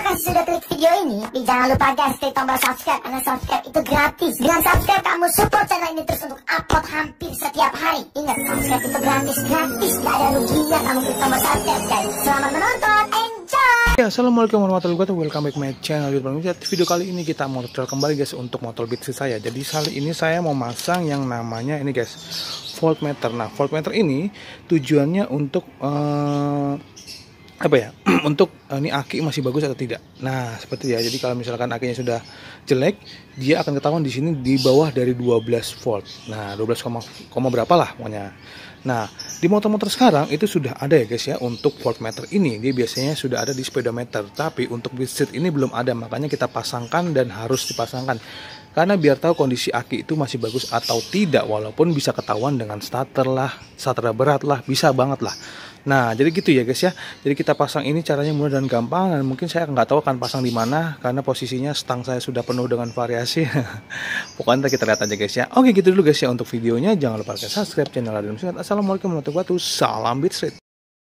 kasih sudah klik video ini. Dan jangan lupa guys, klik tombol subscribe, karena subscribe itu gratis. Dengan subscribe kamu support channel ini terus untuk upload hampir setiap hari. Ingat, subscribe itu gratis, gak ada ruginya kamu klik tombol subscribe guys. Selamat menonton, enjoy. Ya, assalamualaikum warahmatullahi wabarakatuh. Welcome back to my channel. Video kali ini kita mau tutorial kembali guys untuk motor Beat saya. Jadi kali ini saya mau masang yang namanya ini guys, voltmeter. Nah, voltmeter ini tujuannya untuk apa ya? Untuk ini aki masih bagus atau tidak. Nah, seperti ya. Jadi kalau misalkan akinya sudah jelek, dia akan ketahuan di sini di bawah dari 12 volt. Nah, 12, berapa lah pokoknya. Nah, di motor-motor sekarang itu sudah ada ya guys ya untuk voltmeter ini. Dia biasanya sudah ada di speedometer, tapi untuk Beat ini belum ada. Makanya kita pasangkan dan harus dipasangkan. Karena biar tahu kondisi aki itu masih bagus atau tidak, walaupun bisa ketahuan dengan starter lah, starter berat lah, bisa banget lah. Nah, jadi gitu ya guys ya. Jadi kita pasang ini caranya mudah dan gampang, dan mungkin saya nggak tahu akan pasang di mana karena posisinya stang saya sudah penuh dengan variasi. Pokoknya kita lihat aja guys ya. Oke, gitu dulu guys ya untuk videonya. Jangan lupa subscribe channel Radin Muslimat. Assalamualaikum warahmatullahi wabarakatuh. Salam Beat Street.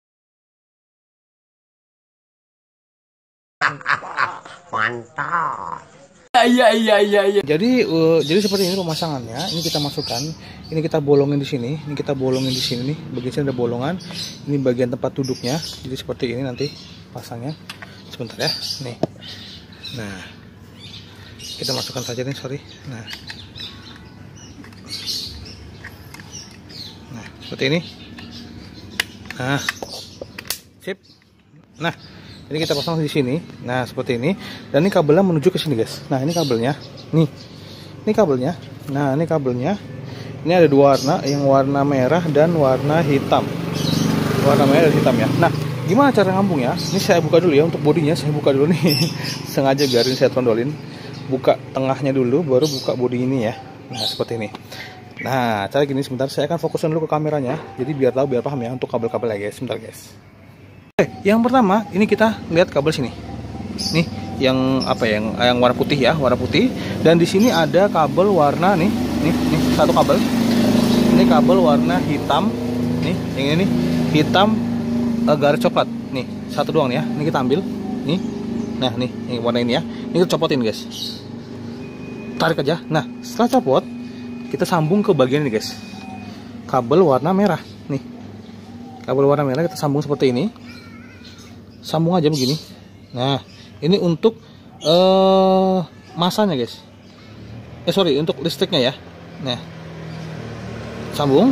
Mantap. Iya. Jadi seperti ini pemasangannya. Ini kita masukkan, ini kita bolongin di sini, ini kita bolongin di sini nih. Bagian sini ada bolongan. Ini bagian tempat duduknya. Jadi seperti ini nanti pasangnya. Sebentar ya. Nih. Nah, kita masukkan saja nih, sorry. Nah, seperti ini. Nah, sip. Nah, ini kita pasang di sini. Nah, seperti ini. Dan ini kabelnya menuju ke sini, guys. Nah, ini kabelnya. Nih. Ini kabelnya. Nah, ini kabelnya. Ini ada dua warna, yang warna merah dan warna hitam. Warna merah dan hitam ya. Nah, gimana cara ngambungnya? Ini saya buka dulu ya untuk bodinya. Saya buka dulu nih. Sengaja biarin saya tondolin. Buka tengahnya dulu, baru buka bodi ini ya. Nah, seperti ini. Nah, cara gini sebentar. Saya akan fokusin dulu ke kameranya. Jadi biar tahu, biar paham ya untuk kabel-kabel ya, guys. Sebentar, guys. Oke, yang pertama ini kita lihat kabel sini. Nih, yang apa ya? Yang warna putih ya, warna putih. Dan di sini ada kabel warna nih satu kabel. Ini kabel warna hitam. Nih, yang ini hitam garis coklat. Nih, satu doang nih ya. Ini kita ambil. Nih. Nah, nih, yang warna ini ya. Ini kita copotin, guys. Tarik aja. Nah, setelah copot, kita sambung ke bagian ini, guys. Kabel warna merah. Nih. Kabel warna merah kita sambung seperti ini. Sambung aja begini. Nah, ini untuk masanya guys. Sorry, untuk listriknya ya. Nah, sambung.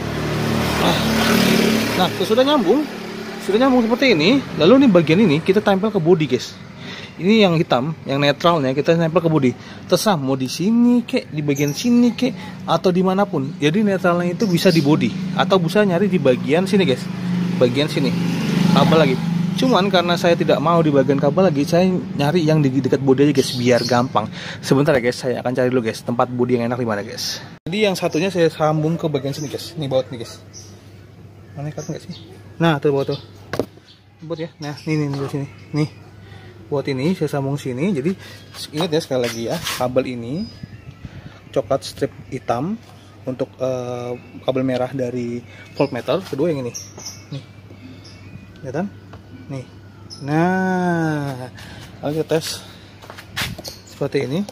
Nah, sudah nyambung seperti ini. Lalu nih bagian ini kita tempel ke bodi guys. Ini yang hitam, yang netralnya kita tempel ke bodi. Terserah mau di sini kek, di bagian sini kek, atau dimanapun. Jadi netralnya itu bisa di bodi, atau bisa nyari di bagian sini guys. Bagian sini. Kabel lagi. Cuman karena saya tidak mau di bagian kabel lagi, saya nyari yang di dekat bodi aja guys, biar gampang. Sebentar ya guys, saya akan cari dulu guys tempat bodi yang enak di mana guys. Jadi yang satunya saya sambung ke bagian sini guys. Nih baut nih guys. Mana ikat nggak sih? Nah, tuh baut tuh. Baut ya. Nah, nih di sini. Nih. Baut ini saya sambung sini. Jadi ingat ya sekali lagi ya, kabel ini coklat strip hitam untuk kabel merah dari voltmeter. Kedua yang ini. Nih. Lihat kan? Nih. Nah, lalu kita tes seperti ini.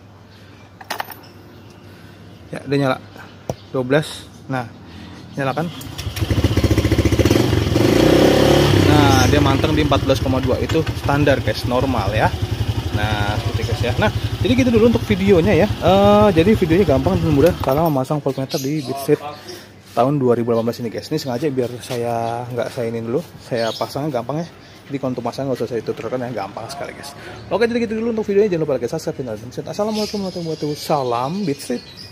Ya, udah nyala. 12. Nah, nyalakan. Nah, dia manteng di 14,2. Itu standar guys, normal ya. Nah, seperti guys ya. Nah, jadi gitu dulu untuk videonya ya. Jadi videonya gampang dan mudah kalau memasang voltmeter di Beat tahun 2018 ini guys. Ini sengaja biar saya ini dulu, saya pasangnya gampang ya. Jadi kalau untuk pasang nggak usah saya tuturkan ya, gampang sekali guys. Oke, jadi gitu dulu untuk videonya. Jangan lupa like, subscribe, dan share. Assalamualaikum warahmatullahi wabarakatuh. Salam Beat Street.